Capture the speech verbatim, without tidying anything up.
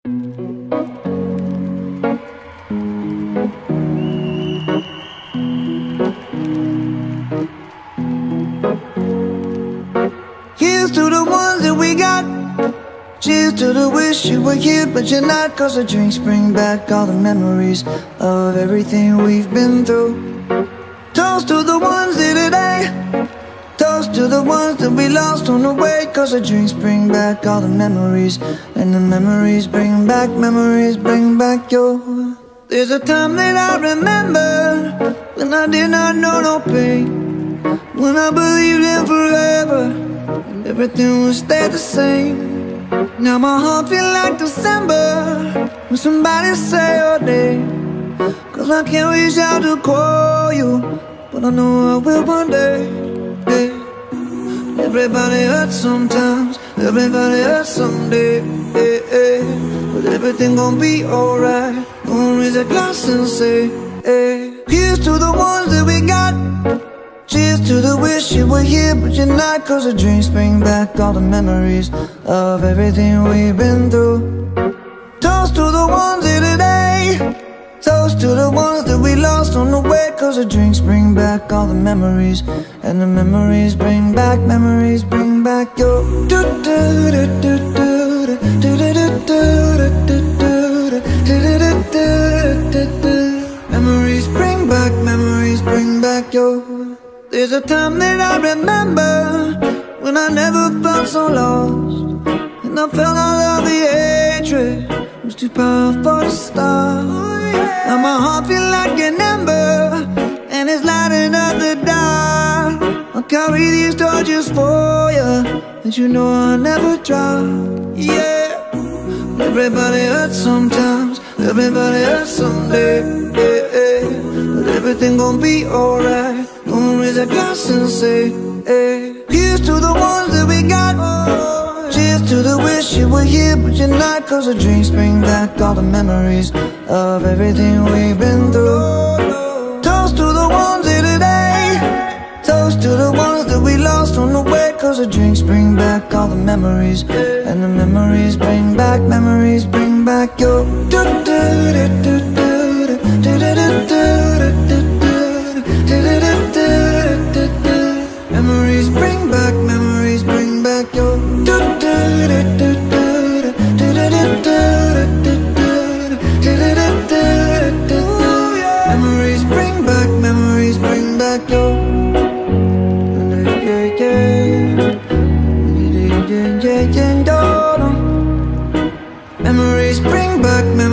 Here's to the ones that we got. Cheers to the wish you were here but you're not. Cause the drinks bring back all the memories of everything we've been through. Toast to the ones here today. Toast to the ones that we lost on the way. Cause the drinks bring back all the memories. And the memories bring back, memories bring back your. There's a time that I remember when I did not know no pain, when I believed in forever and everything would stay the same. Now my heart feel like December when somebody say your name. Cause I can't reach out to call you, but I know I will one day. Hey. Everybody hurts sometimes, everybody hurts someday. Hey, hey. But everything gon' be alright. Gonna raise a glass and say, hey. Here's to the ones that we got. Cheers to the wish you were here but you're not. Cause the drinks bring back all the memories of everything we've been through. Toast to the ones here today. Toast to the ones that we lost on the way. Cause the drinks bring back all the memories. And the memories bring back, memories bring back your. Memories bring back, memories bring back your. There's a time that I remember when I never felt so lost, and I felt all of the hatred was too powerful to stop. Now my heart feel like an ember and it's lighting up the dark. I'll carry these torches for you, and you know I'll never drop. Yeah. Everybody hurts sometimes, everybody hurts someday. Yeah, yeah. But everything gon' be alright. Gonna raise a glass and say, hey. Here's to the ones that we got. Cheers to the wish you were here but you're not. Cause the drinks bring back all the memories of everything we've been through. Toast to the ones here today. Toast to the ones that we lost on the way. Cause the drinks bring back all the memories. And the memories bring back, memories bring back your. Memories bring back, memories bring back your. Memories bring back, memories bring back your. Memories bring back,